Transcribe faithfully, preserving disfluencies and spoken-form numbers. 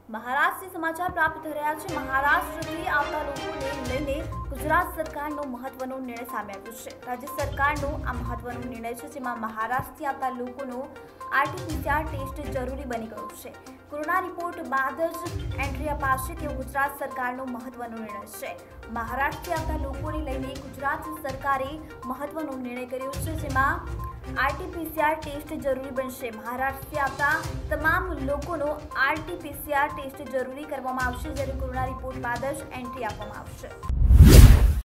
મહારાષ્ટ્રથી સમાચાર પ્રાપ્ત થઈ રહ્યા છે। મહારાષ્ટ્રથી આવતા લોકોને લઈને ગુજરાત સરકારનો મહત્વનો નિર્ણય સામે આવ્યો છે। રાજ્ય સરકારનો આ મહત્વનો નિર્ણય છે, જેમાં મહારાષ્ટ્રથી આવતા લોકોનો આરટીપીસીઆર ટેસ્ટ જરૂરી બની ગયો છે। કોરોના રિપોર્ટ બાદ જ એન્ટ્રી અપાશે તેવો ગુજરાત સરકારનો મહત્વનો નિર્ણય છે। મહારાષ્ટ્રથી આવતા લોકોને લઈને ગુજરાત સરકારે મહત્વનો નિર્ણય કર્યો છે, જેમાં આરટીપીસીઆર ટેસ્ટ જરૂરી બનશે। મહારાષ્ટ્રથી આવતા તમામ લોકોનો આરટીપીસીઆર ટેસ્ટ જરૂરી કરવામાં આવશે, જ્યારે કોરોના રિપોર્ટ બાદ જ એન્ટ્રી આપવામાં આવશે।